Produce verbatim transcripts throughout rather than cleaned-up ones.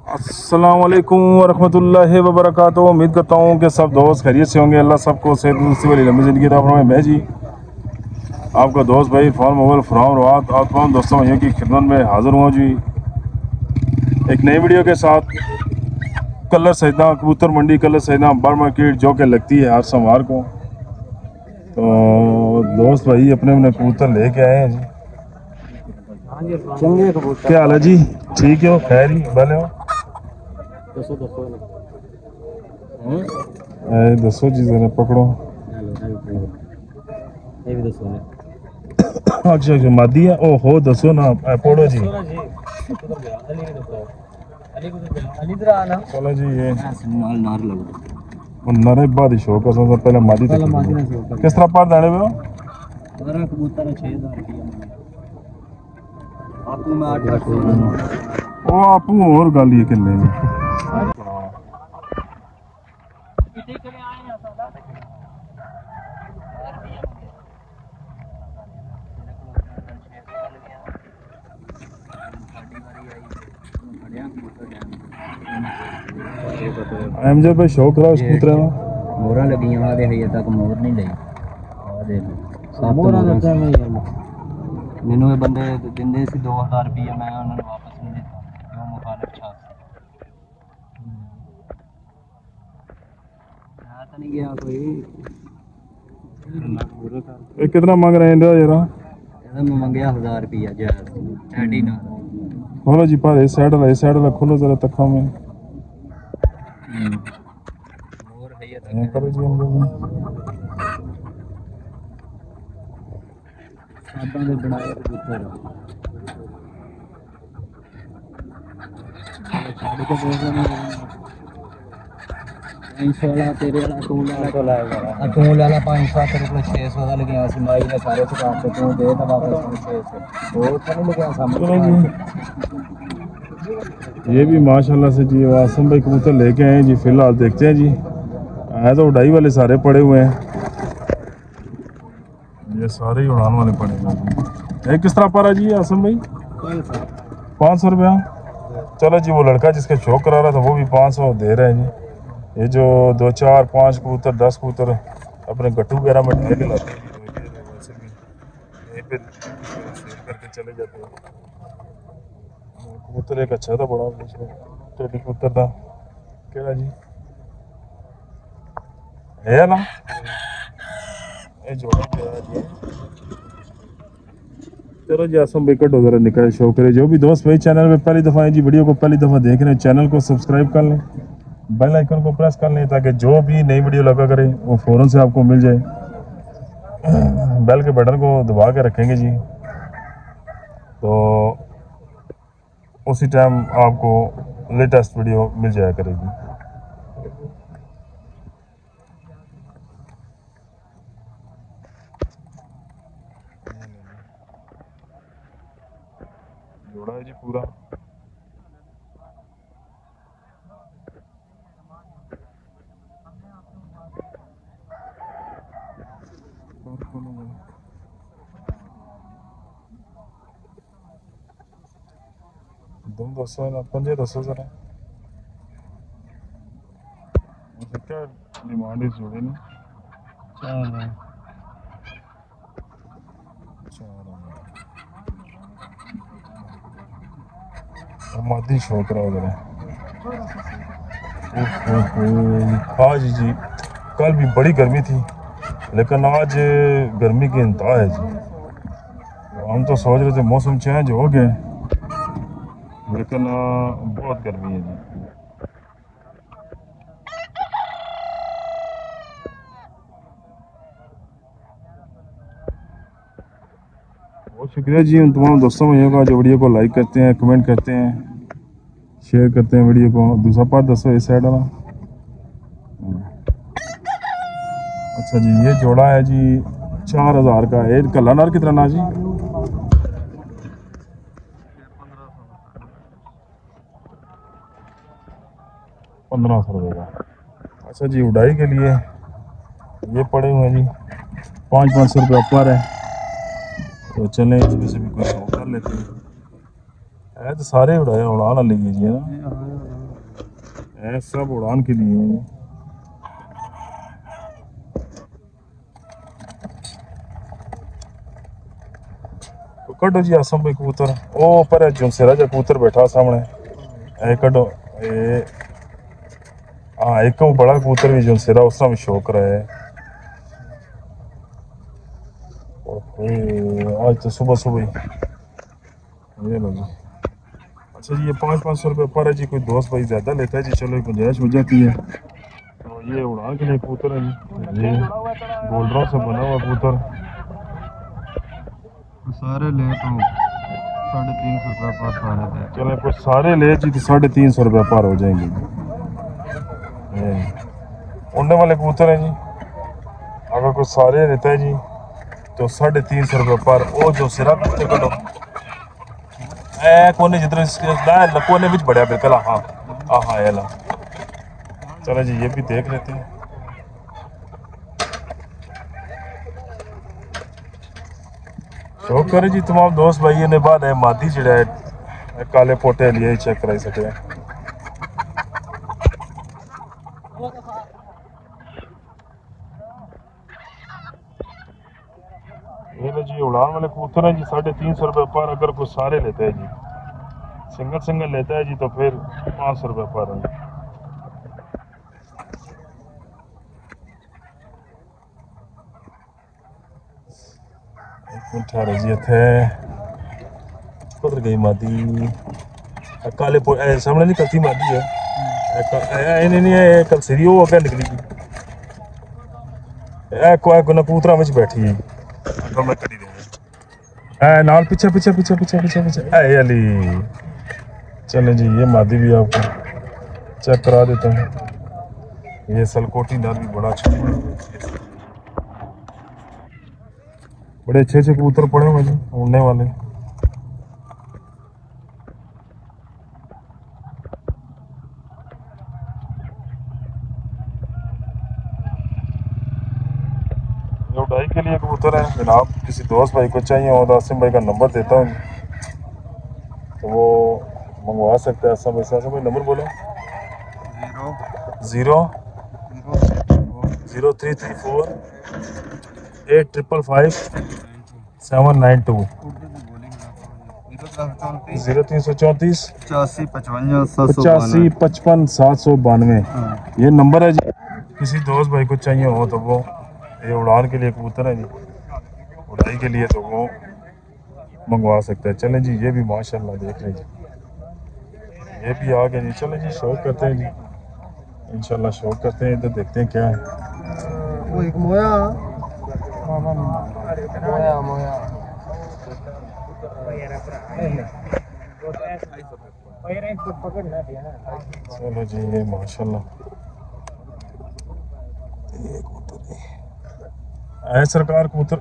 अस्सलाम वालेकुम वरहमतुल्लाहि वबरकातुहू। उम्मीद करता हूँ कि सब दोस्त खैरियत से होंगे। अल्लाह सबको सेहत तंदुरुस्ती वाली लंबी ज़िंदगी अता फरमाए। मैं जी आपका दोस्त भाई फ़ार्म मोबाइल फ्राम रवात आप तमाम दोस्तों भाइयों की खिदमत में हाज़िर हुआ जी एक नई वीडियो के साथ। कलर सैदा कबूतर मंडी कलर सैदा बार मार्केट जो कि लगती है हर सोमवार को। तो दोस्त भाई अपने अपने कबूतर लेके आए हैं जी। चंगे कबूतर क्या हाल है जी? ठीक हो? खैर ही भले हो? दसो दसो ए, दसो जी जरा पकड़ो। ये भी दसो ने अच्छा अच्छा मादी है। ओ हो दसो ना ए, पढ़ो जी। चलो जी ये नाल नार लगो नरे बाद शौक है सबसे पहले मादी पहले तक मादी ना शौक किस तरह पर दाने में हो? मेरा कबूतर है छह हज़ार रुपया आपू में आठ आठ सौ ओ आपू और गल ये किन्ने ने एमजे भाई शौक रहा उस कबूतर का मोहरा लगी आ दे हजे तक मोहर नहीं लई आ दे मोहरा ਦਾ ਟਾਈਮ ਹੀ ਹੈ ਮੈਨੂੰ ਇਹ ਬੰਦੇ ਦਿੰਦੇ ਸੀ दो हज़ार ਰੁਪਏ ਮੈਂ ਉਹਨਾਂ ਨੂੰ ਵਾਪਸ ਨਹੀਂ ਦਿੱਤਾ ਜੋ ਮੁਖਾਲਫ ਛਾਪ ਆ ਤਾਂ ਨਹੀਂ ਗਿਆ ਕੋਈ ये कितना मांग रहे हैं जरा ਇਹਦਾ ਮੈਂ ਮੰਗਿਆ हज़ार ਰੁਪਏ ਜਾਇਜ਼ ਐਡੀ ਨਾ खोलो जी पर इस साइड वाला इस साइड वाला खोलो जरा तक में मोहर है ये करो जी हम सादा ਦੇ ਬਣਾਏ ਕਬੂਤਰ ਸਾਡੇ ਕੋਲ ਬਹੁਤ ਨੇ पाँच सौ वाला तेरे वाला तू वाला तो लाएगा तू वाला पाँच सौ तेरे को छह सौ का लगे ऐसे माई ने सारे दुकान से तू दे तो वापस छह सौ वो तो नहीं लगे सामने ये भी माशाल्लाह से जी आसम भाई कबूतर लेके आए जी। फिलहाल देखते हैं जी आए तो उड़ाई वाले सारे पड़े हुए हैं ये सारे ही उड़ान वाले पड़े हुए हैं। एक किस तरह पर है जी आसम भाई? पाँच सौ रुपया। चलो जी वो लड़का जिसका शौक करा रहा था वो भी पाँच सौ दे रहे हैं जी। ये जो दो चार पाँच कबूतर दस कबूतर अपने गट्टू वगैरह में ढेर लाते हैं तो ये वैसे भी यहीं पे सेल करके चले जाते हैं। कबूतर एक अच्छा था बड़ा टेडी कबूतर था क्या जी है ना ये जोड़ा गया जी। चलो जी आसम भाई कट वगैरह निकले शो करे। जो भी दोस्त भाई चैनल पे पहली दफ़ा है जी वीडियो को पहली दफ़ा देख रहे हैं चैनल को सब्सक्राइब कर लें बेल आइकन को प्रेस कर लें ताकि जो भी नई वीडियो लगा करें वो फ़ौरन से आपको मिल जाए। बेल के बटन को दबा के रखेंगे जी तो उसी टाइम आपको लेटेस्ट वीडियो मिल जाया करेगी। जोड़ा है जी पूरा तुम दसो ना पंजे दसो जरा क्या डिमांड है जोड़े ने चार चार मादी शौक रहा उधर आज जी कल भी बड़ी गर्मी थी लेकिन आज गर्मी की इंतहा है जी। हम तो सोच रहे थे मौसम चेंज हो गए लेकिन बहुत गर्मी है जी। बहुत शुक्रिया जी उन तमाम दोस्तों भाइयों का जो वीडियो को लाइक करते हैं कमेंट करते हैं शेयर करते हैं वीडियो को। दूसरा पार्ट दसो इस साइड वाला। अच्छा जी ये जोड़ा है जी चार हज़ार का। एक कला नार कितना ना जी? पंद्रह सौ रुपये का। अच्छा जी उड़ाई के लिए ये पड़े हुए हैं जी पाँच पाँच सौ रुपये पर है तो चलें इसमें से भी कोई शौक कर लेते हैं। है तो सारे उड़ाए उड़ा ना लीजिए जी है ना। है, सब उड़ान के लिए है। तो कटो जी आसम भाई कबूतर, ओ पर है जुनसेरा जा कबूतर बैठा सामने, ए कटो ए हाँ एक वो बड़ा कबूतर भी जुनसेरा उस तरह शौक रहा है। आज तो सुबह सुबह ही ये लो जी। अच्छा जी ये पाँच पाँच सौ रुपये पर है जी, कोई दोस्त भाई ज़्यादा लेता है जी, चलो एक गुंजाइश हो जाती है। तो ये उड़ान के लिए कबूतर है जी, ये गोल्डरों से बना हुआ कबूतर सारे ले तो साढ़े तीन सौ रुपये पर सारे ले। चले कुछ सारे ले जी तो साढ़े तीन सौ रुपये पर हो जाएंगे जी। उड़ने वाले कबूतर हैं जी, अगर कोई सारे लेता है जी तो साढ़े तीन सौ रुपये पर। वो जो सिरा कबूतर कटो ए कोने जिधर कोने विच बढ़िया बिल्कुल हाँ हाँ हाँ ये ला। चलो जी ये भी देख लेते हैं। शौक करे जी तमाम दोस्त भाई ने बाद है मादी जड़ा है काले पोटे लिए चेक कराई सके। ये लो जी उड़ान वाले कबूतर हैं जी, साढ़े तीन सौ रुपये पर। अगर कोई सारे लेते हैं जी, सिंगल सिंगल लेता है जी तो फिर पाँच सौ रुपये पर है। एक मिनट ठहरो जी, इत्थे उधर गई मादी काले पो सामने नहीं करती मादी है नहीं नहीं ये कल सीधी वो अगर निकली जी ए कोई कोना कबूतरा में बैठी है अगर मैं करी दे ए नाल पीछे पीछे पीछे पीछे पीछे पीछे ए अली। चले जी ये मादी भी आपको चेक करा देता हूँ। ये सलकोटी नर भी बड़ा अच्छा है, बड़े अच्छे अच्छे कबूतर पड़े हुए जी उड़ने वाले। ये उड़ाई के लिए कबूतर है जनाब, किसी दोस्त भाई को चाहिए हो तो आसिम भाई का नंबर देता हूँ तो वो मंगवा सकते हैं। आसिम भाई से आसिम भाई नंबर बोलो। Zero zero three three four eight triple five seven nine two zero तीन सौ चौंतीस पचासी पचवंजा पचासी पचपन सात सौ बानवे ये नंबर है जी। किसी दोस्त भाई को चाहिए हो तो वो ये उड़ान के लिए कबूतर है जी, उड़ाई के लिए तो वो मंगवा सकते हैं। चलें जी ये भी माशाल्लाह देख लें जी, ये भी आ गए जी। चलें जी शौक करते हैं जी इंशाल्लाह शौक करते हैं, इधर देखते हैं क्या है। वो एक मोया मोया मोया चलो जी ये माशाल्लाह है सरकार कबूतर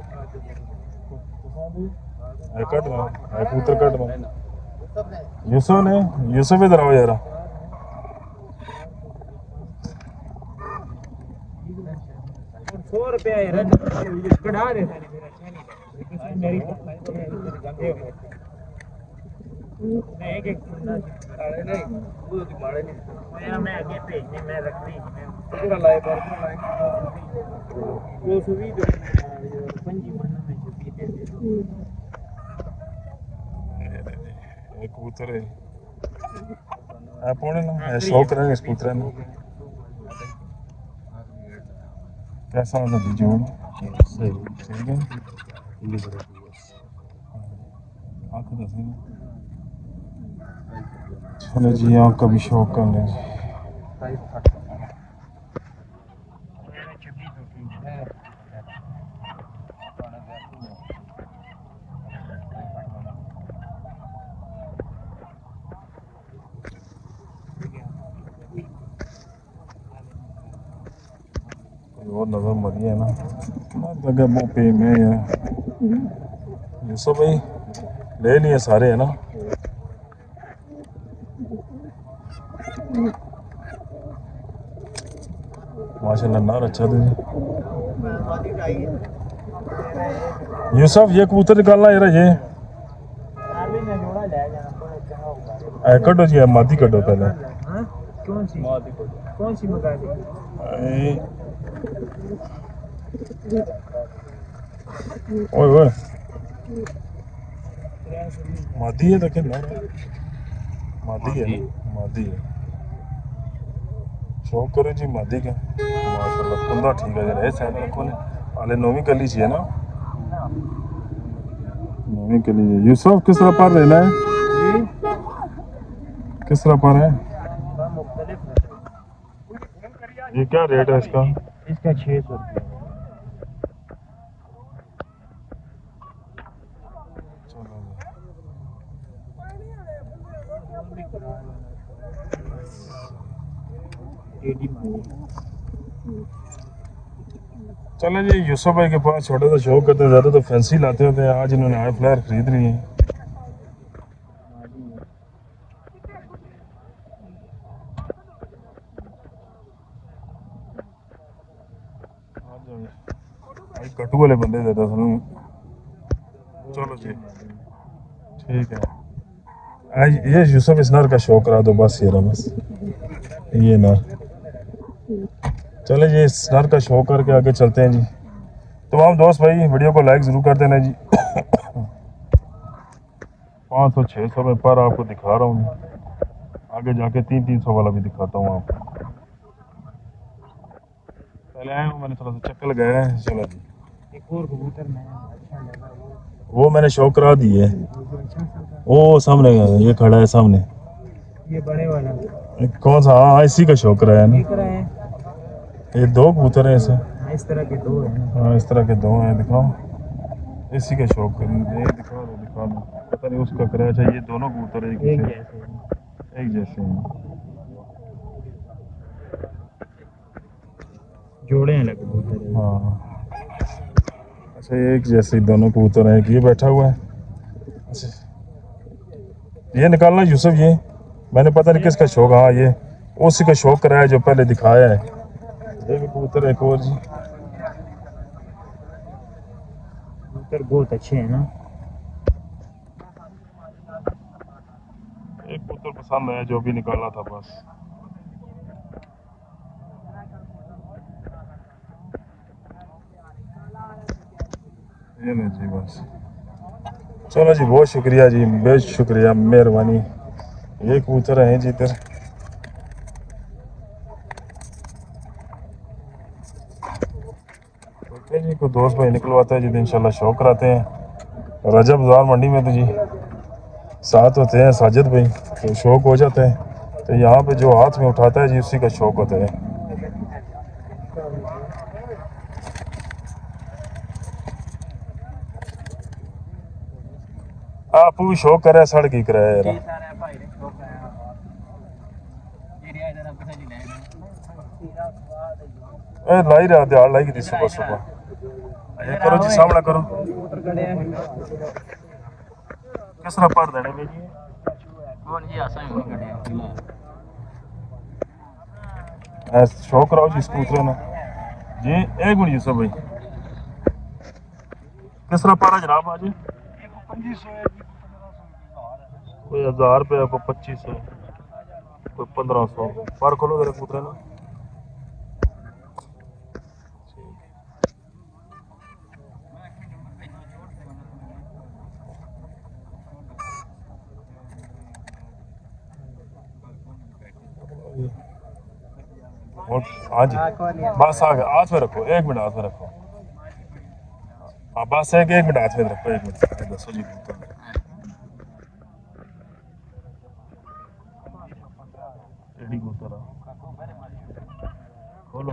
है कट रहा है कबूतर कट रहा यूसुफ ने यूसुफ इधर आओ यार। सौ रुपया कढ़ा रहे मेरी नहीं कि काले नहीं वो तो मारे नहीं मैं मैं आगे भेजने मैं रखती मैं पूरा लाए पर वो सुवी जो पंजी महीना में जो पीते थे एक कबूतर है आप पौने ना है सौ करेंगे इस कबूतर ने कैसा होगा दीजिए सही ठीक है ये बड़ा आंख दस है। चलो जी आँख का भी शौक कर लें जी। और नजर मरी है ना लगे मुँह पे में यार यूसुफ भाई ले लिए सारे है ना। माशाल्लाह नार अच्छा दे यूसुफ ये कबूतर निकालना यार ये कटो जी मादी कटो पहले कौन सी कौन सी मंगा दी? ओए ओए मादी है देखे ना, मादी है ना, मादी है। शौक करो जी मादी का माशाल्लाह कुंदा ठीक है जरा ऐसा है रखो ने हाले नौवीं कली चाहिए ना, नौवीं कली है। यूसुफ किस तरह पर रहना है, किस तरह पर है ये, क्या रेट है इसका? इसका छः सौ रुपये। चले जी यूसुफ भाई के पास छोटे सा शौक करते हैं, ज़्यादा तो फैंसी लाते होते हैं। आज इन्होंने आए फ्लायर खरीद रही है। कट्टू वाले बंदे ज़्यादा सुनो। चलो जी ठीक है, आज ये यूसुफ इस नर का शौक करा दो बस, ये रहा बस ये नर। चले जी इस नर का शौक करके आगे चलते हैं जी। तो हम दोस्त भाई वीडियो को लाइक ज़रूर कर देना जी। पाँच सौ छः सौ में पर आपको दिखा रहा हूँ, आगे जाके तीन तीन सौ वाला भी दिखाता हूँ आपको। पहले आए हूँ मैंने थोड़ा सा चक्कर लगाया है। चलो जी एक और कबूतर में अच्छा लगा वो मैंने शौक करा दी है, वो सामने ये खड़ा है सामने, ये बड़े वाला कौन सा? हाँ इसी का शौक कराया ना। है, ये दो कबूतर हैं ऐसे, इस तरह के दो हैं। हाँ इस तरह के दो हैं, दिखाओ इसी का शौक कर दिखा दो दिखा दो, पता नहीं उसका कराया चाहिए। ये दोनों कबूतर एक एक जैसे जैसे एक जैसे हैं, जोड़े हैं लगे कबूतर। हाँ अच्छा एक जैसे दोनों कबूतर हैं। ये बैठा हुआ है, अच्छा ये निकालना यूसुफ, ये मैंने पता नहीं किसका शौक, हाँ ये उसी का शौक कराया जो पहले दिखाया है। ये भी कबूतर एक और जी, कबूतर बहुत अच्छे हैं ना। एक कबूतर पसंद आया जो भी निकालना था बस। ये नहीं जी बस। चलो जी बहुत शुक्रिया जी, बेहद शुक्रिया, मेहरबानी। ये कबूतर हैं जी इधर। ओके जी कोई दोस्त भाई निकलवाता है जी, इंशाल्लाह शौक कराते हैं। रजब बाजार मंडी में तो जी साथ होते हैं साजिद भाई, तो शौक हो जाता है। तो यहाँ पे जो हाथ में उठाता है जी उसी का शौक होता है। आप भी शौक करे सड़क ही कराया यार, ए लाई रहा दिहाड़ लाई थी सुबह सुबह। ये करो जी सामना करो, किस तरह पर देने में जी ऐसे शौक कराओ जी स्कूटर ना जी। एक मिनट यूसुफ भाई किस तरह पारा जनाब आज? कोई हजार रुपये, कोई पच्चीस सौ, कोई पंद्रह सौ पर खोलो जरा कबूतर ना। हाँ जी बस आ गया, हाथ में रखो, एक मिनट हाथ में रखो। हाँ बस है कि एक मिनट हाथ में रखो, एक मिनट दसो जी खोलो।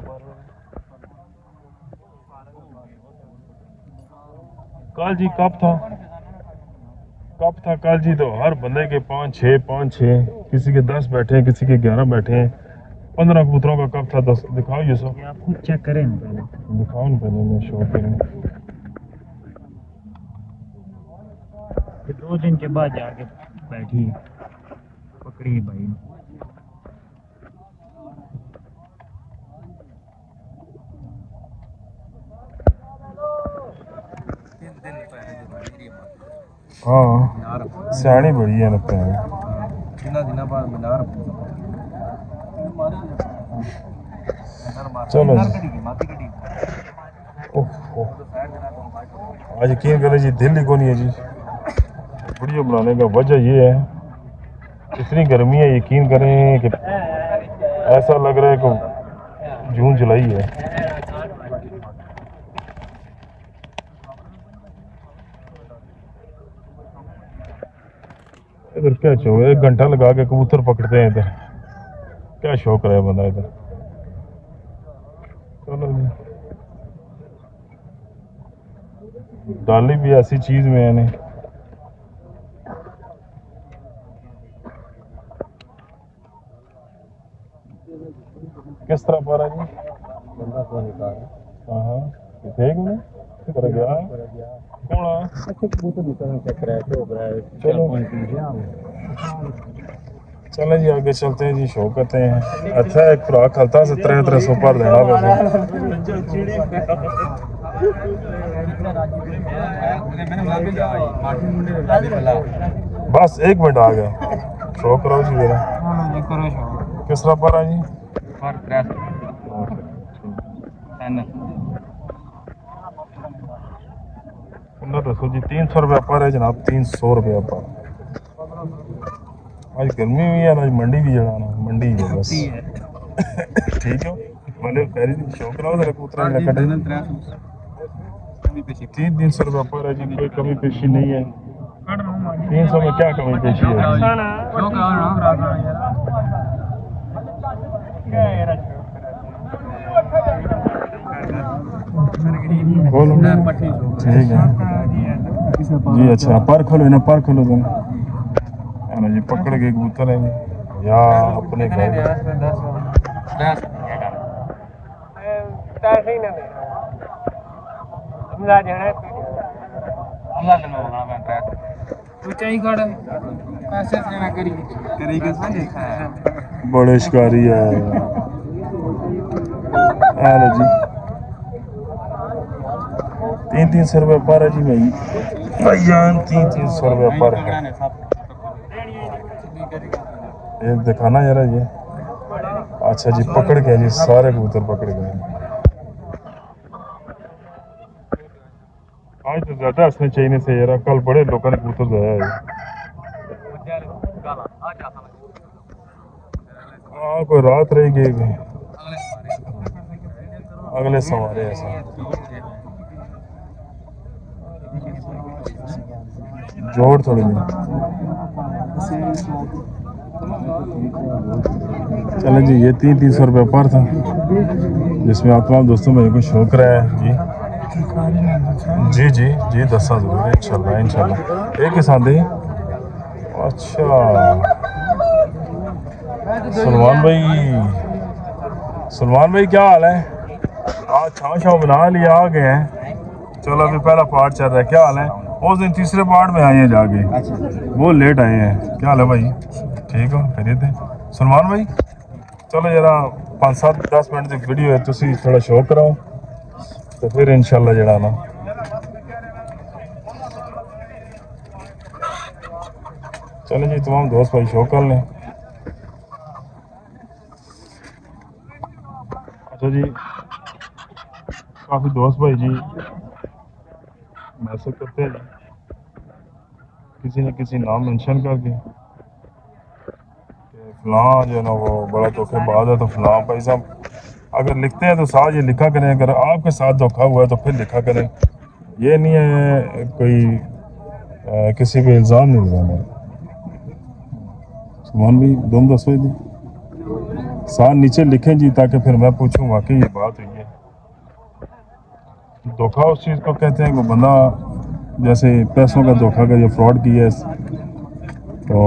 कल जी कब था, कब था कल जी? तो हर बंदे के पाँच छः पाँच छः, किसी के दस बैठे हैं, किसी के ग्यारह बैठे हैं। पंद्रह कबूतरों का कब था? दस दिखाओ ये सब, आप खुद चेक करें ना पहले, दिखाओ ना पहले, मैं शो करूँ। दो दिन के बाद जाके बैठी पकड़ी भाई। हाँ सियाणी बड़ी है लगता है। दिना दिना बाद मीनार चलो जी। ओह, ओह। आज यकीन करें जी दिल ही को नहीं है जी वीडियो बनाने का। वजह ये है इतनी गर्मी है, यकीन करें कि ऐसा लग रहा है कि जून जुलाई है। इधर क्या शौक है, एक घंटा लगा के कबूतर पकड़ते हैं इधर, क्या शौक रहा है बंदा इधर। चलो जी, डाली भी ऐसी चीज में है नहीं। किस तरह पा रहा है जी? हाँ हाँ ठीक है कर गया कौन चलो चले जी आगे चलते हैं जी। शौक करते हैं अच्छा एक खुराक खलता से त्रै त्रै सौ पर देना वैसे। बस एक मिनट आ गया। शौक करो जी मेरा किस तरह पर है जी? दसो जी तीन सौ रुपया पर है जनाब, तीन सौ रुपया पर। आज गर्मी भी है आज मंडी भी जड़ा ना मंडी है बस ठीक है मैंने पहले दिन शौक रहा था कबूतर तीन तीन सौ रुपया पर है जी, कोई कमी पेशी नहीं है। तीन सौ में क्या कमी पेशी है? खोलो ठीक है जी। अच्छा पर खोलो ना, पर खोलो तुम है ना जी। पकड़ के कबूतर है या अपने घर बड़े शिकारी है जी। तीन तीन सौ रुपये पर है जी भाई भैयान, तीन तीन सौ रुपये पर है। ये दिखाना जरा ये। अच्छा जी पकड़ गए जी, सारे कबूतर पकड़ गए। आज तो ज्यादा हंसने चाहिए से यार, कल बड़े लोगों ने कबूतर जाया है। हाँ कोई रात रहेगी अगले सवारे ऐसा जोड़ थोड़ी नहीं। चले जी ये तीन तीन सौ रुपये पर था जिसमें आप तमाम दोस्तों मेरे को शौक रहा है जी जी जी जी दसा जरूर इंशाल्लाह इंशाल्लाह एक ही साथ ही। अच्छा सलमान भाई, सलमान भाई क्या हाल है? आज छाँव छाँव बना लिया आ गए हैं। चलो अभी पहला पार्ट चल रहा है, क्या हाल है? उस दिन तीसरे पार्ट में आए हैं जाके, वो लेट आए हैं। क्या हाल है भाई? ठीक हो खरीद है सलमान भाई? चलो जरा पाँच सात दस मिनट की वीडियो है, तुसी थोड़ा शो कराओ तो फिर इंशाल्लाह जरा ना चलो जी तमाम दोस्त भाई शो कर लें। अच्छा जी काफ़ी दोस्त भाई जी मैसेज करते हैं किसी न किसी नाम मेंशन करके कि फलां जो है ना वो बड़ा धोखेबाज है, तो फलां भाई साहब अगर लिखते हैं तो साथ ये लिखा करें, अगर आपके साथ धोखा हुआ है तो फिर लिखा करें। ये नहीं है कोई आ, किसी पे इल्ज़ाम नहीं लगाना। सलमान भाई दोनों दस बजे साथ नीचे लिखें जी ताकि फिर मैं पूछूं वाकई ये बात हुई है। धोखा उस चीज़ को कहते हैं कि बंदा जैसे पैसों का धोखा का जो फ्रॉड किया है तो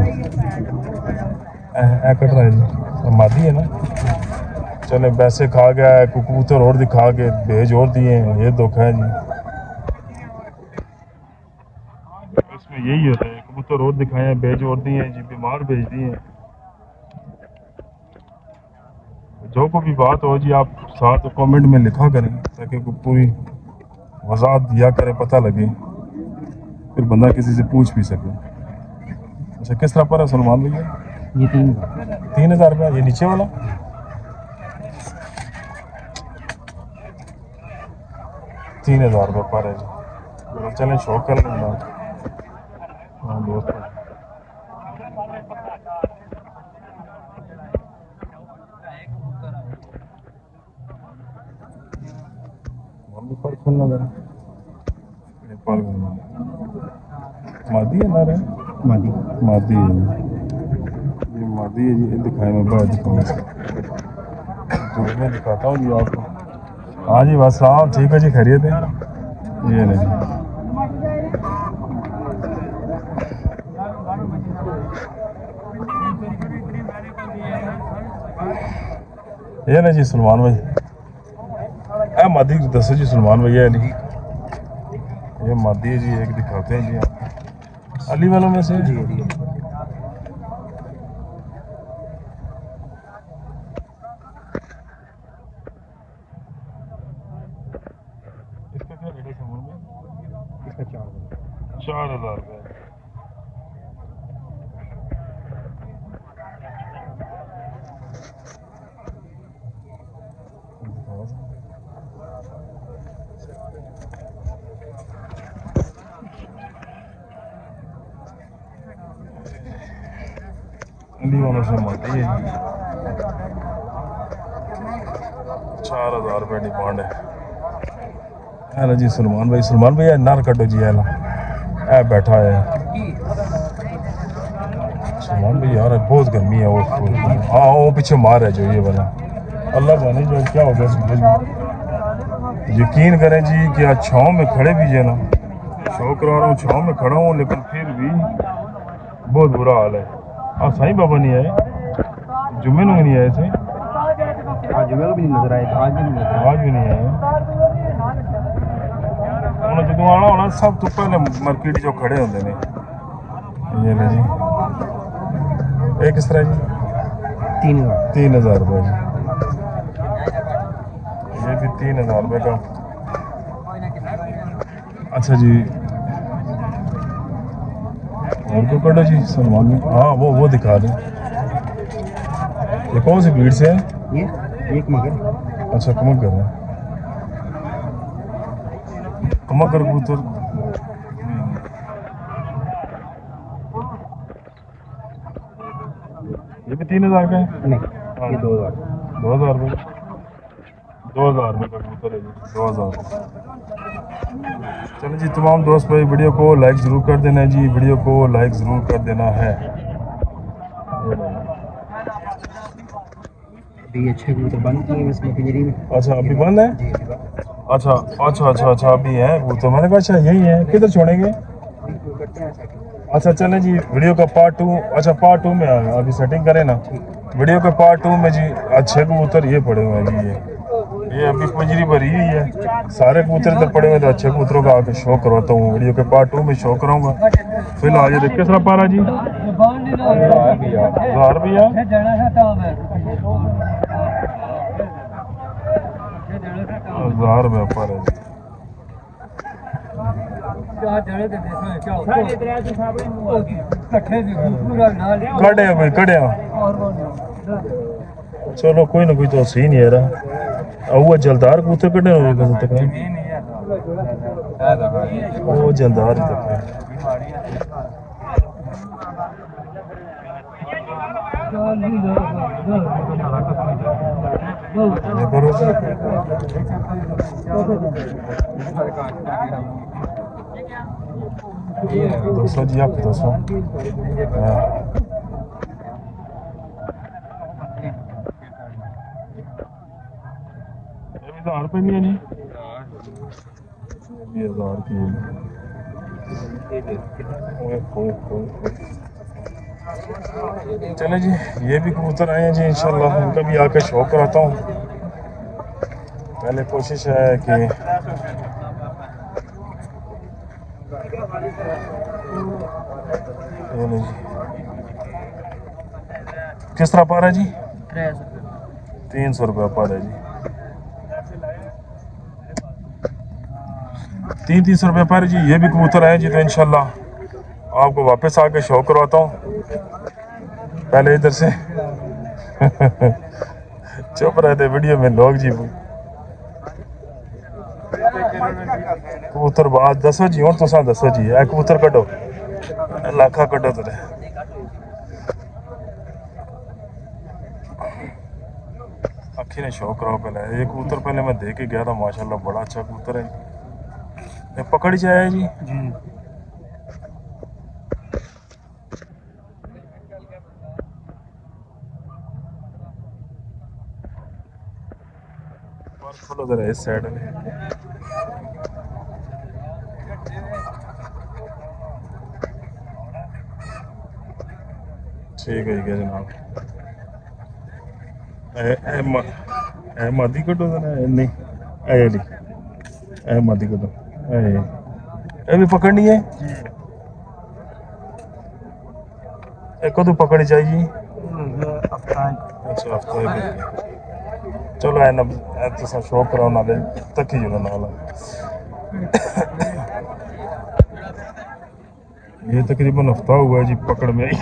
ऐ कट रहा है जी मादी है ना, चले पैसे खा गया है कबूतर और दिखा के भेज और दिए हैं, ये धोखा है जी। इसमें यही होता है कबूतर और दिखाए हैं भेज और दिए हैं जी, बीमार भेज दिए हैं। जो को भी बात हो जी आप साथ कमेंट में लिखा करें ताकि पूरी वजाहत दिया करें, पता लगे फिर बंदा किसी से पूछ भी सके। अच्छा किस तरह पर है सलमान भैया? ये तीन तीन हजार रुपया ये नीचे वाला तीन हजार रुपये पर है जी। चलें शौक कर लेंगे हाँ दोस्त नेपाल खोलना जरा नेपाल मादी है ना रे मादी मादी है ये मादी है जी। ये दिखाए मैं बड़ा दिखाऊंगा तो मैं दिखाता हूँ जी आपको। हाँ जी बस हाँ ठीक है जी खैरियत है ये नहीं ये नहीं जी सलमान भाई ए मादी दसो जी सलमान भैया अली ये मादी है जी एक दिखाते हैं जी आपको अली वालों में से जी अली इसका क्या रेट है सलमान में इसका चार चार हजार रुपये अली वालों से माती है चार हजार रुपये डिमांड है। है जी सलमान भाई सलमान भैया नर कटो जी है ना ऐ बैठा है सलमान भाई यार बहुत गर्मी है वो हाँ वो पीछे मार है जो ये वाला अल्लाह जाने जो क्या हो गया सूरज यकीन करें जी कि आज छाँव में खड़े भी है ना शो करा रहा हूँ छाँव में खड़ा हूँ लेकिन फिर भी बहुत बुरा हाल है। हाँ साईं बाबा नहीं आए जुम्मे में नहीं आए थे आज जुम्मे को भी नहीं नजर आए आज भी नहीं आज भी नहीं आए उन्होंने जो आना होना सब तो पहले मार्केट जो खड़े होते हैं ये ले जी एक किस तरह जी तीन हजार तीन हजार रुपये जी ये भी तीन हजार रुपये का। अच्छा जी और को कटो जी सलमान में हाँ वो वो दिखा दें ये कौन सी ब्रीड से है ये एक मगर अच्छा कमक कर रहे हैं कमक कर कबूतर ये भी तीन हजार का है नहीं ये दो हजार दो हजार रुपये दो हजार रुपये का कबूतर है जी दो हजार। चलो जी तमाम दोस्त भाई वीडियो को लाइक ज़रूर कर देना है जी वीडियो को लाइक ज़रूर कर देना है। अभी ये छह कबूतर बंद किए हैं इसमें पिंजरी में। अच्छा अभी बंद है जी अभी बंद। अच्छा अच्छा अच्छा अच्छा अभी है वो तो मैंने कहा अच्छा यही है किधर छोड़ेंगे। अच्छा चलें जी वीडियो का पार्ट टू अच्छा पार्ट टू में आ गया अभी सेटिंग करें ना वीडियो के पार्ट टू में जी अच्छे कबूतर ये पड़े हुए हैं जी ये ये अभी पंजरी भरी हुई है सारे कबूतर इधर पड़े हुए तो अच्छे कबूतरों का आके शो करवाता हूँ वीडियो के पार्ट टू में शो कराऊंगा। फिलहाल ये देख किस तरह पारा जी हजार रुपया हजार रुपया पारा जी कड़े कोई कड़े चलो कोई ना कोई तो सही नहीं है रहा वो जलदार कबूतर कड़े हो तक वो जलदार ही तक दो सौ जी आप दो सौ हजार रुपये नहीं है जी ये हजार की चले जी ये भी कबूतर आए हैं जी इंशाल्लाह इनका भी आकर शौक कराता हूँ। पहले कोशिश है कि ये नहीं जी किस तरह पा रहा है जी तीन सौ रुपया पा रहा है जी तीन तीन सौ रुपये पर जी ये भी कबूतर आए जी तो इंशाल्लाह आपको वापस आके शौक करवाता हूँ। पहले इधर से चुप रहते वीडियो में लोग जी कबूतर बात दसो जी हूँ तुसा दसो जी ए कबूतर कड्डो लाखा कड्डो तेरे अखी ने शौक कराओ पहले ये कबूतर पहले मैं देख के गया था माशाल्लाह बड़ा अच्छा कबूतर है ये पकड़ जाए जी खोलो जरा इस साइड में ठीक है जी जनाब ए ए मादी कटो ना नहीं ए ली ए मादी कटो ए ए भी पकड़नी है ए कदू पकड़ी चाहिए अच्छा हफ्ता चलो है ना तुसा शौक कराओ ना तक ही जुड़ो नाल ये तकरीबन हफ्ता हुआ है जी पकड़ में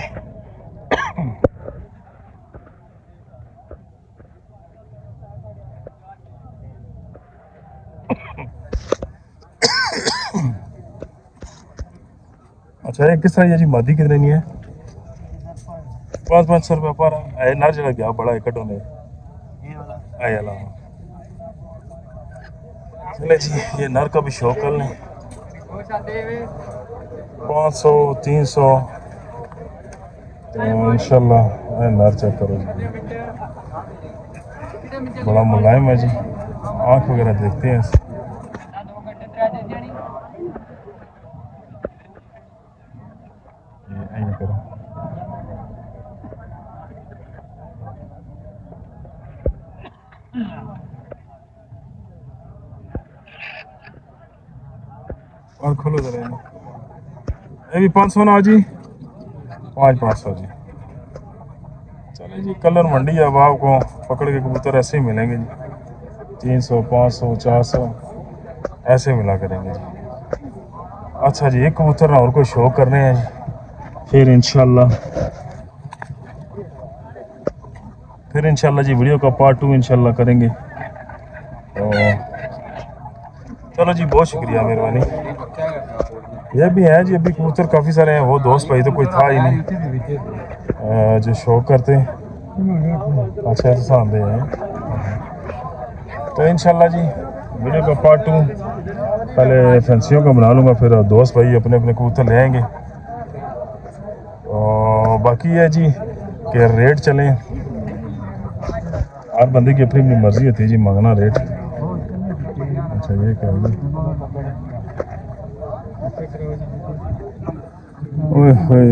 अच्छा ये किस तरह है जी मादी कितने नहीं है पाँच पाँच सौ रुपया पर है ना जरा गया बड़ा एक कटो ने आया चले जी ये नर का भी शौक कर लें पाँच सौ तीन सौ तो इंशाल्लाह नर चेक करो जी बड़ा मुलायम है जी आँख वगैरह देखते हैं ये करो और खोलो जरा ये भी पाँच सौ ना जी पाँच पाँच सौ जी चले जी कलर मंडी है अब आपको पकड़ के कबूतर ऐसे ही मिलेंगे जी तीन सौ पाँच सौ चार सौ ऐसे मिला करेंगे जी अच्छा जी एक कबूतर ना और कोई शौक करने हैं जी फिर इंशाल्लाह फिर इंशाल्लाह जी वीडियो का पार्ट टू इंशाल्लाह करेंगे तो चलो जी बहुत शुक्रिया मेहरबानी ये भी है जी अभी कबूतर काफ़ी सारे हैं वो दोस्त भाई तो कोई था ही नहीं जो शौक करते अच्छा तो आते हैं तो इंशाल्लाह जी वीडियो का पार्ट टू पहले फैंसियों का बना लूँगा फिर दोस्त भाई अपने अपने कबूतर ले आएंगे और बाकी है जी कि रेट चलें हर बंदे की अपनी अपनी मर्जी होती है जी मांगना रेट अच्छा ये क्या है ओए होए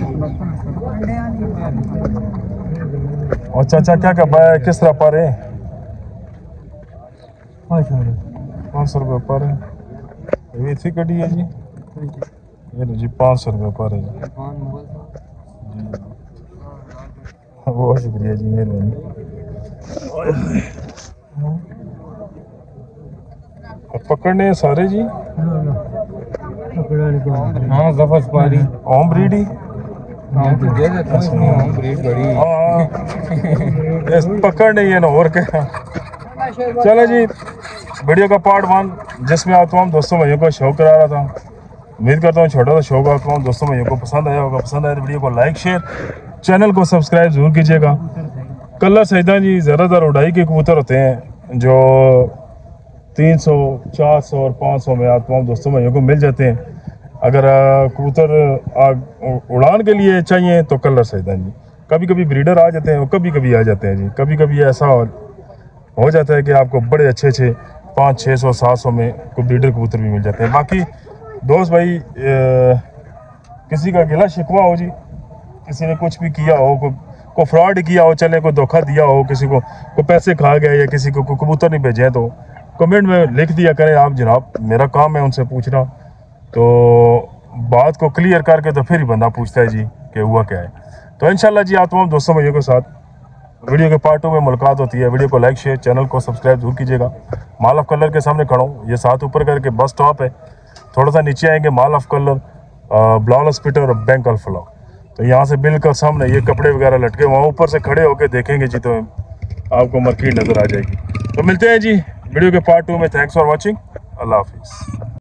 और चाचा क्या क्या पाया किस तरह पा रहे पाँच सौ रुपये पा रहे ये इतनी कटी है जी ये जी पाँच सौ रुपये पा रहे जी बहुत शुक्रिया जी मेहरबानी पकड़ने सारे जी हाँ जफर पारी ओम ब्रीड ही पकड़ नहीं है ना और क्या चलो जी वीडियो का पार्ट वन जिसमें आप तमाम दोस्तों भाइयों को शौक करा रहा था उम्मीद करता हूँ छोटा सा शौक आप तमाम दोस्तों भाइयों को पसंद आया होगा पसंद आया तो वीडियो को लाइक शेयर चैनल को सब्सक्राइब जरूर कीजिएगा कलर सैदा जी ज़्यादातर उड़ाई के कबूतर होते हैं जो तीन सौ चार सौ और पाँच सौ में आप तमाम दोस्तों भाइयों को मिल जाते हैं अगर कबूतर उड़ान के लिए चाहिए तो कलर सैदा जी कभी कभी ब्रीडर आ जाते हैं और कभी कभी आ जाते हैं जी कभी कभी ऐसा हो जाता है कि आपको बड़े अच्छे अच्छे पाँच छः सौ सात सौ में कोई ब्रीडर कबूतर भी मिल जाते हैं बाकी दोस्त भाई ए, किसी का गिला शिकवा हो जी किसी ने कुछ भी किया हो को, को फ्रॉड किया हो चले को धोखा दिया हो किसी को को पैसे खा गया या किसी को, को कबूतर नहीं भेजे तो कमेंट में लिख दिया करें आप जनाब मेरा काम है उनसे पूछना तो बात को क्लियर करके तो फिर ही बंदा पूछता है जी कि हुआ क्या है तो इंशाल्लाह जी आप तमाम दोस्तों भाइयों के साथ वीडियो के पार्ट टू में मुलाकात होती है वीडियो को लाइक शेयर चैनल को सब्सक्राइब जरूर कीजिएगा माल ऑफ कलर के सामने खड़ा हूँ ये साथ ऊपर करके बस स्टॉप है थोड़ा सा नीचे आएंगे माल ऑफ कलर ब्लॉल हॉस्पिटल और बैंक अल्फला तो यहाँ से बिल्कुल सामने ये कपड़े वगैरह लटके, वहाँ ऊपर से खड़े होकर देखेंगे जी तो आपको मार्केट नज़र आ जाएगी। तो मिलते हैं जी वीडियो के पार्ट टू में। Thanks for watching. अल्लाह हाफिज़।